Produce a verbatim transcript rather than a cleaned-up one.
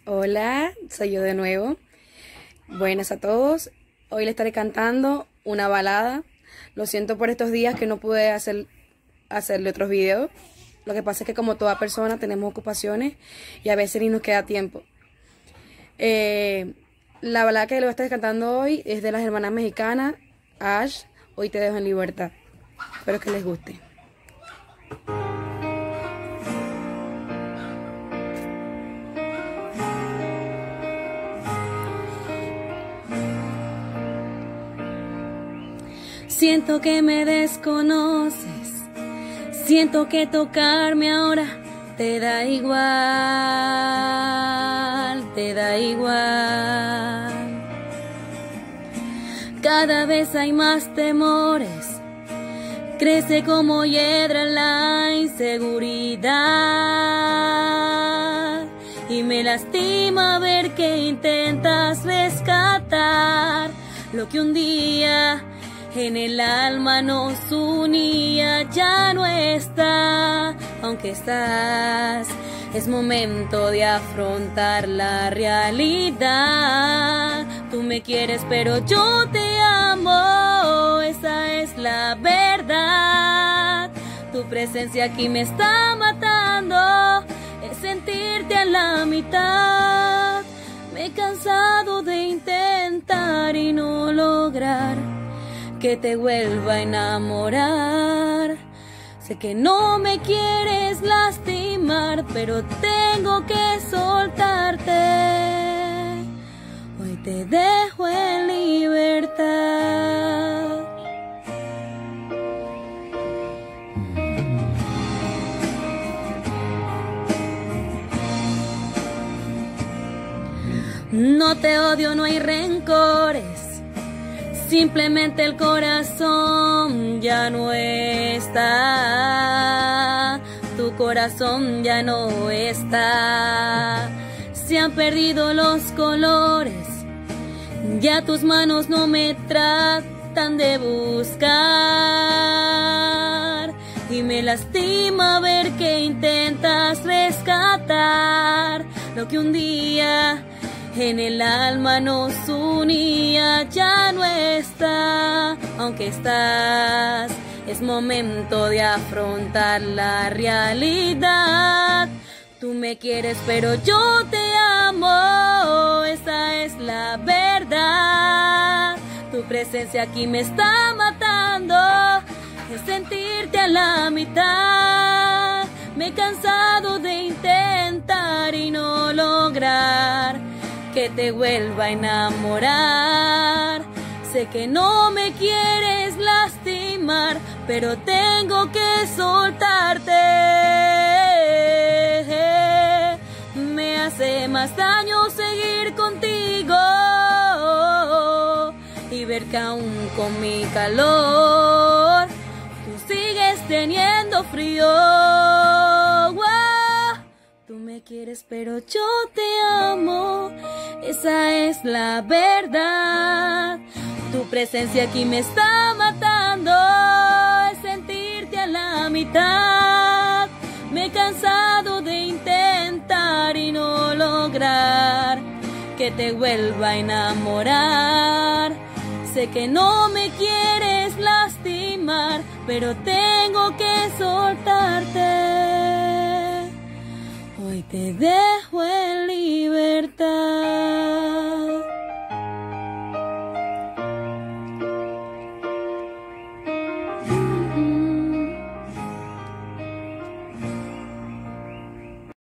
Hola, soy yo de nuevo. Buenas a todos. Hoy le estaré cantando una balada. Lo siento por estos días que no pude hacer, hacerle otros videos. Lo que pasa es que como toda persona tenemos ocupaciones y a veces ni nos queda tiempo. Eh, la balada que le voy a estar cantando hoy es de las hermanas mexicanas, Ash, Hoy te dejo en libertad. Espero que les guste. Siento que me desconoces, siento que tocarme ahora te da igual, te da igual. Cada vez hay más temores, crece como hiedra la inseguridad y me lastima ver que intentas rescatar lo que un día en el alma nos unía. Ya no está, aunque estás, es momento de afrontar la realidad. Tú me quieres pero yo te amo, esa es la verdad. Tu presencia aquí me está matando, es sentirte a la mitad. Me he cansado de intentar y no lograr que te vuelva a enamorar. Sé que no me quieres lastimar, pero tengo que soltarte. Hoy te dejo en libertad. No te odio, no hay rencores, simplemente el corazón ya no está, tu corazón ya no está. Se han perdido los colores, ya tus manos no me tratan de buscar. Y me lastima ver que intentas rescatar lo que un día en el alma nos unía. Ya no está, aunque estás, es momento de afrontar la realidad. Tú me quieres pero yo te amo, esa es la verdad. Tu presencia aquí me está matando, es sentirte a la mitad. Me he cansado de intentar y no lograr que te vuelva a enamorar. Sé que no me quieres lastimar, pero tengo que soltarte. Me hace más daño seguir contigo y ver que aún con mi calor tú sigues teniendo frío. Tú me quieres pero yo te amo, esa es la verdad. Tu presencia aquí me está matando, es sentirte a la mitad. Me he cansado de intentar y no lograr que te vuelva a enamorar. Sé que no me quieres lastimar, pero tengo que soltarte. Hoy te dejo en libertad.